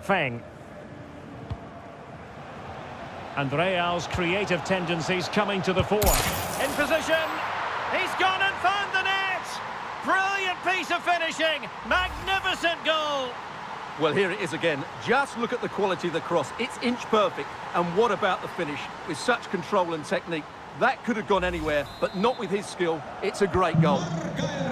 Feng. And Real's creative tendencies coming to the fore. In position. He's gone and found the net. Brilliant piece of finishing. Magnificent goal. Well, here it is again. Just look at the quality of the cross. It's inch perfect. And what about the finish? With such control and technique, that could have gone anywhere, but not with his skill. It's a great goal.